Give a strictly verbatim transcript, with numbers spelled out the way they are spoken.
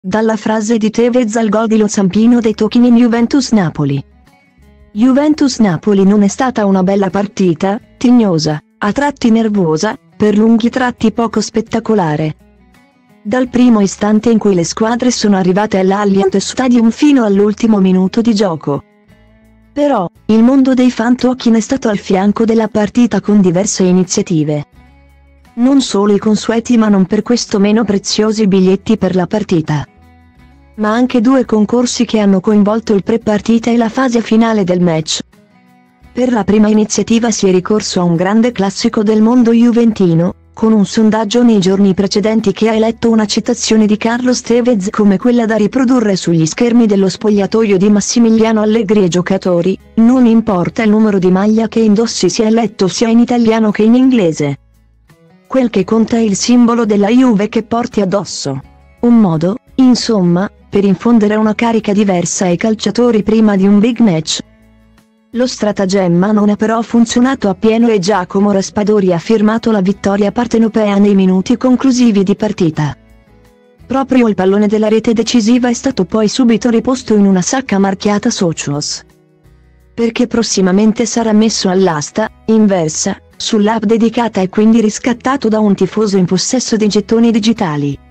Dalla frase di Tevez al gol di Lo Zampino dei tocchini in Juventus-Napoli. Juventus-Napoli non è stata una bella partita, tignosa, a tratti nervosa, per lunghi tratti poco spettacolare. Dal primo istante in cui le squadre sono arrivate all'Allianz Stadium fino all'ultimo minuto di gioco. Però, il mondo dei fantocchi è stato al fianco della partita con diverse iniziative. Non solo i consueti ma non per questo meno preziosi biglietti per la partita, ma anche due concorsi che hanno coinvolto il pre-partita e la fase finale del match. Per la prima iniziativa si è ricorso a un grande classico del mondo juventino, con un sondaggio nei giorni precedenti che ha eletto una citazione di Carlos Tevez come quella da riprodurre sugli schermi dello spogliatoio di Massimiliano Allegri ai giocatori: non importa il numero di maglia che indossi sia eletto sia in italiano che in inglese. Quel che conta è il simbolo della Juve che porti addosso. Un modo, insomma, per infondere una carica diversa ai calciatori prima di un big match. Lo stratagemma non ha però funzionato appieno e Giacomo Raspadori ha firmato la vittoria partenopea nei minuti conclusivi di partita. Proprio il pallone della rete decisiva è stato poi subito riposto in una sacca marchiata Socios, perché prossimamente sarà messo all'asta, inversa, sull'app dedicata e quindi riscattato da un tifoso in possesso di gettoni digitali.